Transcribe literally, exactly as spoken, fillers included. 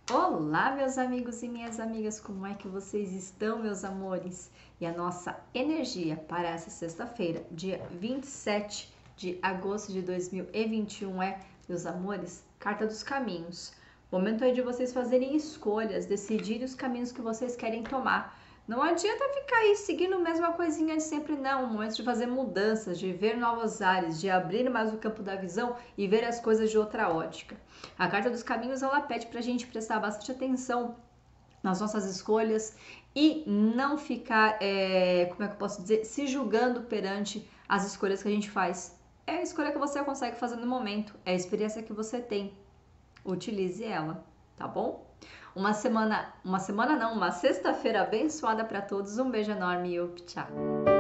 Olá, meus amigos e minhas amigas, como é que vocês estão, meus amores? E a nossa energia para essa sexta-feira, dia vinte e sete de agosto de dois mil e vinte e um é, meus amores, Carta dos Caminhos. Momento aí de vocês fazerem escolhas, decidirem os caminhos que vocês querem tomar. Não adianta ficar aí seguindo a mesma coisinha de sempre, não. Momento de fazer mudanças, de ver novos ares, de abrir mais o campo da visão e ver as coisas de outra ótica. A Carta dos Caminhos, ela pede pra gente prestar bastante atenção nas nossas escolhas e não ficar, é, como é que eu posso dizer, se julgando perante as escolhas que a gente faz. É a escolha que você consegue fazer no momento, é a experiência que você tem. Utilize ela, tá bom? Uma semana, uma semana não, uma sexta-feira abençoada para todos. Um beijo enorme e tchau.